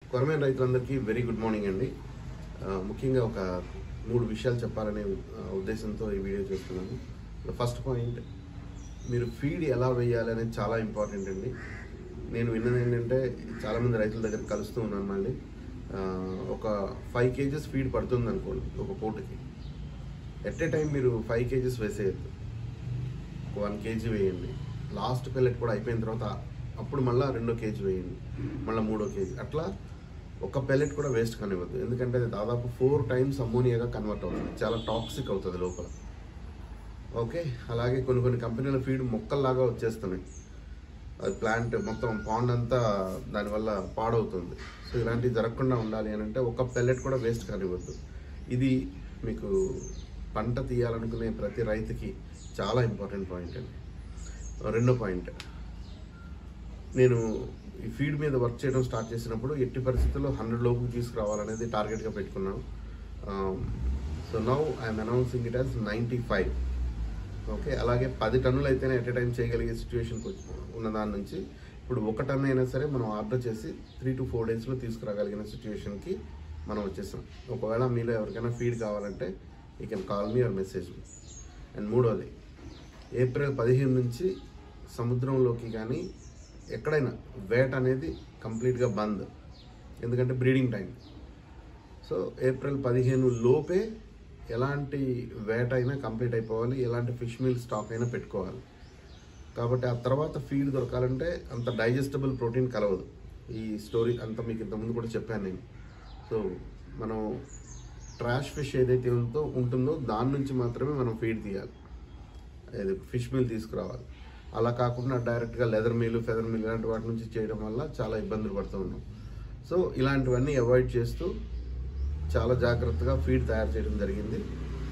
కొరమేను రైతులందరికీ very good morning అండి. ముఖ్యంగా ఒక 3 విషయాలు చెప్పాలనే ఉద్దేశంతో ఈ వీడియో చేస్తున్నాను. ఫస్ట్ పాయింట్, మీరు ఫీడ్ ఎలా వేయాలి అనేది చాలా ఇంపార్టెంట్ అండి. నేను విన్నది ఏంటంటే, చాలామంది రైతుల దగ్గర కలుస్తూ ఉన్నాను మళ్ళీ. ఒక 5 kgs ఫీడ్ పడుతుంది అనుకోండి ఒక పూటకి. ఎట్ ఏ టైం మీరు 5 kgs వేసేయద్దు. 1 kg వేయండి. లాస్ట్ పెల్లెట్ కూడా అయిపోయిన తర్వాత అప్పుడు మళ్ళీ 2 kg వేయండి, మళ్ళీ 3 kg. అట్లా ఒక పెల్లెట్ కూడా వేస్ట్ కానివ్వద్దు. ఎందుకంటే అది దాదాపు 4 times అమ్మోనియాగా కన్వర్ట్ అవుతుంది. చాలా టాక్సిక్ అవుతుంది లోపల. ఓకే, అలాగే కొన్ని కంపెనీల ఫీడ్ మొక్కల్లాగా వచ్చేస్తున్నాయి. అది ప్లాంట్ మొత్తం పాండ్ అంతా దానివల్ల పాడవుతుంది. సో ఇలాంటివి జరగకుండా ఉండాలి అని అంటే ఒక పెల్లెట్ కూడా వేస్ట్ కానివ్వద్దు. ఇది మీకు పంట తీయాలనుకునే ప్రతి రైతుకి చాలా ఇంపార్టెంట్ పాయింట్ అండి. రెండో పాయింట్, నేను ఈ ఫీడ్ మీద వర్క్ చేయడం స్టార్ట్ చేసినప్పుడు ఎట్టి పరిస్థితుల్లో 100 లోపు తీసుకురావాలనేది టార్గెట్గా పెట్టుకున్నాను. So now I'm announcing it as 95. Okay, అలాగే 10 టన్నులు అయితేనే ఎట్ ఏ టైం చేయగలిగే సిచ్యువేషన్కి ఉన్న దాని నుంచి ఇప్పుడు 1 టన్ అయినా సరే మనం ఆర్డర్ చేసి 3 to 4 daysలో తీసుకురాగలిగిన సిచ్యువేషన్కి మనం వచ్చేసాం. ఒకవేళ మీలో ఎవరికైనా ఫీడ్ కావాలంటే you can call me or message me. And మూడోది, ఏప్రిల్ 15 నుంచి సముద్రంలోకి కానీ ఎక్కడైనా వేట అనేది కంప్లీట్గా బంద్. ఎందుకంటే బ్రీడింగ్ టైం. సో ఏప్రిల్ 15 లోపే ఎలాంటి వేట అయినా కంప్లీట్ అయిపోవాలి, ఎలాంటి ఫిష్ మీల్ స్టాక్ అయినా పెట్టుకోవాలి. కాబట్టి ఆ తర్వాత ఫీడ్ దొరకాలంటే అంత డైజెస్టబుల్ ప్రోటీన్ కలవదు. ఈ స్టోరీ అంతా మీకు ఇంతకుముందు కూడా చెప్పాను నేను. సో మనం ట్రాష్ ఫిష్ ఏదైతే ఉంటుందో దాని నుంచి మాత్రమే మనం ఫీడ్ తీయాలి, ఫిష్ మీల్ తీసుకురావాలి. అలా కాకుండా డైరెక్ట్గా లెదర్ మీల్, ఫెదర్ మీల్ ఇలాంటి వాటి నుంచి చేయడం వల్ల చాలా ఇబ్బందులు పడుతూ ఉన్నాం. సో ఇలాంటివన్నీ అవాయిడ్ చేస్తూ చాలా జాగ్రత్తగా ఫీడ్ తయారు చేయడం జరిగింది.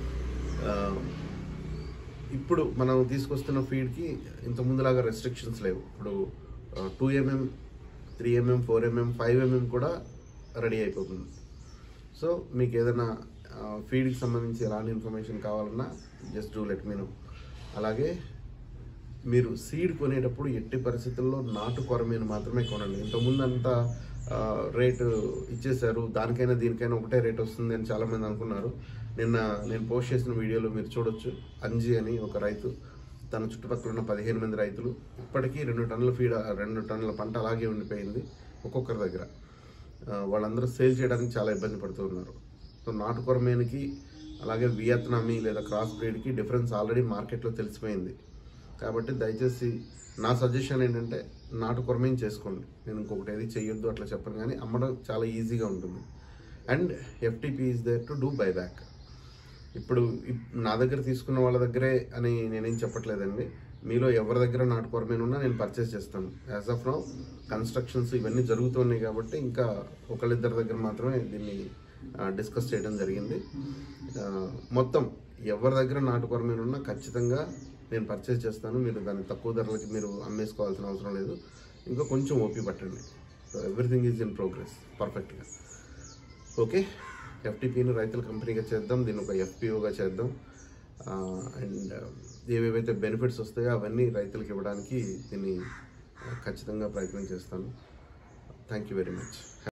ఇప్పుడు మనం తీసుకొస్తున్న ఫీడ్కి ఇంతకుముందులాగా రెస్ట్రిక్షన్స్ లేవు. ఇప్పుడు 2 mm, 3 mm, 4 mm, 5 mm కూడా రెడీ అయిపోతుంది. సో మీకు ఏదైనా ఫీడ్కి సంబంధించి ఎలాంటి ఇన్ఫర్మేషన్ కావాలన్నా just do let me know. అలాగే మీరు సీడ్ కొనేటప్పుడు ఎట్టి పరిస్థితుల్లో నాటు కొరమేను మాత్రమే కొనండి. ఇంతకుముందు అంతా రేటు ఇచ్చేశారు, దానికైనా దీనికైనా ఒకటే రేట్ వస్తుంది అని చాలామంది అనుకున్నారు. నిన్న నేను పోస్ట్ చేసిన వీడియోలో మీరు చూడొచ్చు, అంజీ అని ఒక రైతు, తన చుట్టుపక్కల ఉన్న 15 మంది రైతులు ఇప్పటికీ 2 టన్నుల ఫీడ్, 2 టన్నుల పంట అలాగే ఉండిపోయింది ఒక్కొక్కరి దగ్గర. వాళ్ళందరూ సేల్ చేయడానికి చాలా ఇబ్బంది పడుతూ ఉన్నారు. సో నాటు కొరమేనుకి అలాగే వియత్నామీ లేదా క్రాస్ బ్రీడ్కి డిఫరెన్స్ ఆల్రెడీ మార్కెట్లో తెలిసిపోయింది. కాబట్టి దయచేసి నా సజెషన్ ఏంటంటే నాటు కొరమేను చేసుకోండి. నేను ఇంకొకటి ఏది చెయ్యొద్దు అట్లా చెప్పను, కానీ అమ్మడం చాలా ఈజీగా ఉంటుంది. And FTP is there to do buyback. ఇప్పుడు నా దగ్గర తీసుకున్న వాళ్ళ దగ్గరే అని నేనేం చెప్పట్లేదండి. మీలో ఎవరి దగ్గర నాటు కొరమేను ఉన్నా నేను పర్చేస్ చేస్తాను. యాజ్ ఆఫ్ నౌ కన్స్ట్రక్షన్స్ ఇవన్నీ జరుగుతున్నాయి కాబట్టి ఇంకా ఒకళ్ళిద్దరి దగ్గర మాత్రమే దీన్ని డిస్కస్ చేయడం జరిగింది. మొత్తం ఎవరి దగ్గర నాటు కొరమేను ఉన్నా ఖచ్చితంగా నేను పర్చేస్ చేస్తాను. మీరు దాన్ని తక్కువ ధరలకి మీరు అమ్మేసుకోవాల్సిన అవసరం లేదు. ఇంకా కొంచెం ఓపి పట్టండి. So everything is in progress పర్ఫెక్ట్గా. ఓకే, ఎఫ్టీపీని రైతుల కంపెనీగా చేద్దాం, దీన్ని ఒక ఎఫ్పిఓగా చేద్దాం. అండ్ ఏవేవైతే బెనిఫిట్స్ వస్తాయో అవన్నీ రైతులకు ఇవ్వడానికి దీన్ని ఖచ్చితంగా ప్రయత్నం చేస్తాను. Thank you very much.